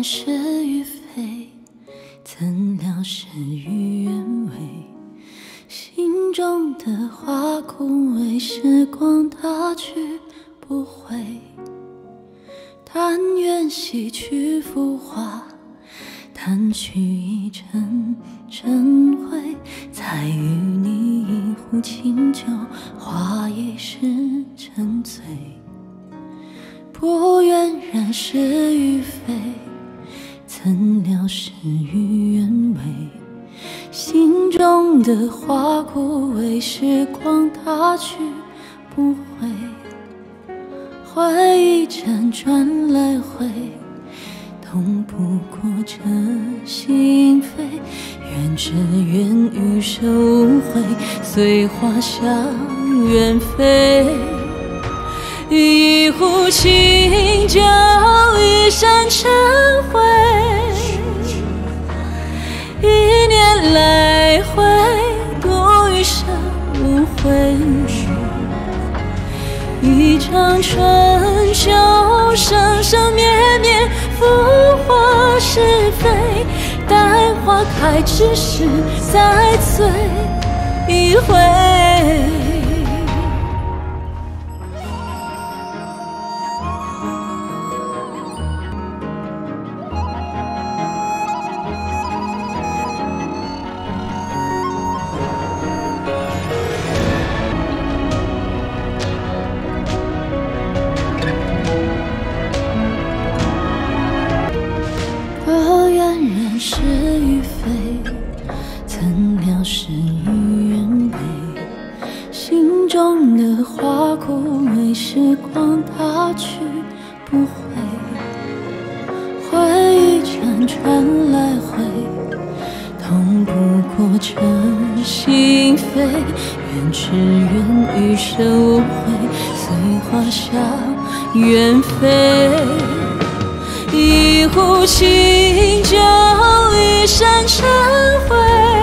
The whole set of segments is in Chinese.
然是与非，怎料事与愿违。心中的花枯萎，时光它去不回。但愿洗去浮华，弹去一阵阵灰，再与你一壶清酒，话一世沉醉。不愿然是与非，怎料事与愿违。心中的花枯萎，时光它去不回。回忆辗转来回，痛不过这心扉。愿这缘余生无悔，随花香远飞。一壶清酒，一山尘灰。一念来回，度余生无悔。一场春秋，生生灭灭，浮华是非。待花开之时，再醉一回。是与非，怎料事与愿违。心中的花枯萎，时光它去不回。回忆辗转来回，痛不过这心扉。愿只愿余生无悔，随花香远飞。一壶清酒，一山尘灰。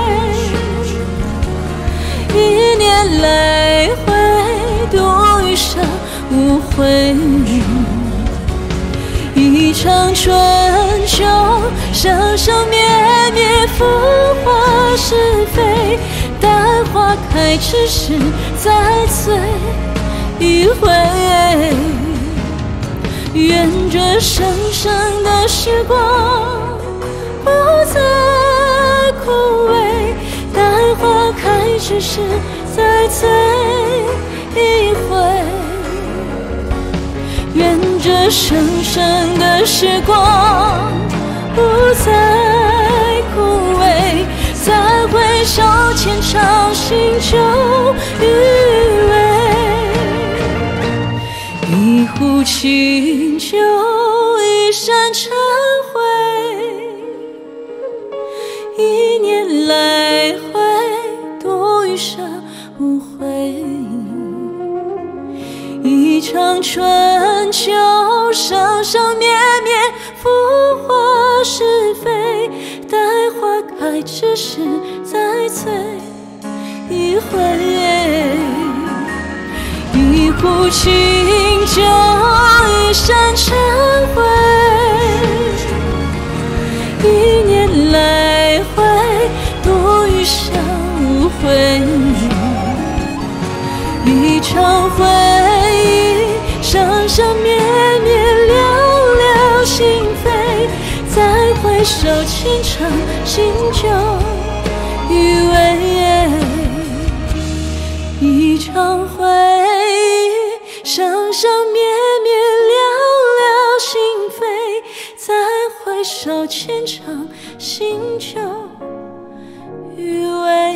一念来回，度余生无悔。一场春秋，生生灭灭，浮华是非。待花开之时，再醉一回。愿这生生的时光不再枯萎，待花开之时，再醉一回。愿这生生的时光不再枯萎，再回首浅尝心酒余味。一壶清酒，一山尘灰。一念来回，度余生无悔。一场春秋，生生灭灭，浮华是非。待花开之时，再醉一回。一壶清酒，一山尘灰。一念来回，度余生无悔。一场回忆，生生灭灭，寥寥心扉。再回首倾城，心酒余味。一场回忆，生生灭灭，寥寥心扉。再回首浅尝心酒余味。